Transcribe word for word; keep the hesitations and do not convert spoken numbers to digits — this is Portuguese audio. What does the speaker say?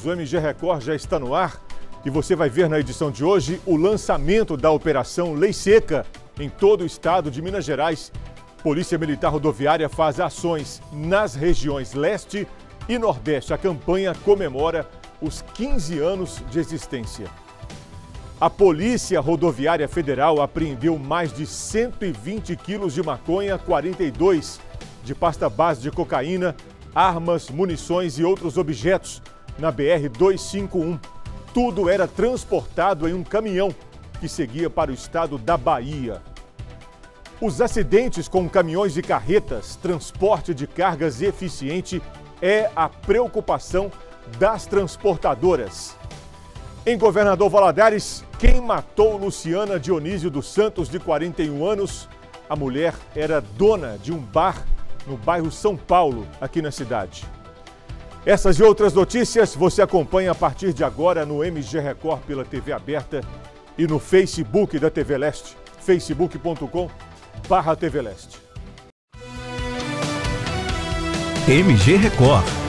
O M G Record já está no ar e você vai ver na edição de hoje o lançamento da Operação Lei Seca em todo o estado de Minas Gerais. Polícia Militar Rodoviária faz ações nas regiões Leste e Nordeste. A campanha comemora os quinze anos de existência. A Polícia Rodoviária Federal apreendeu mais de cento e vinte quilos de maconha, quarenta e dois de pasta base de cocaína, armas, munições e outros objetos na B R duzentos e cinquenta e um. Tudo era transportado em um caminhão que seguia para o estado da Bahia. Os acidentes com caminhões e carretas, transporte de cargas eficiente, é a preocupação das transportadoras. Em Governador Valadares, quem matou Luciana Dionísio dos Santos, de quarenta e um anos? A mulher era dona de um bar no bairro São Paulo, aqui na cidade. Essas e outras notícias você acompanha a partir de agora no M G Record pela T V aberta e no Facebook da T V Leste, facebook ponto com barra T V Leste. M G Record.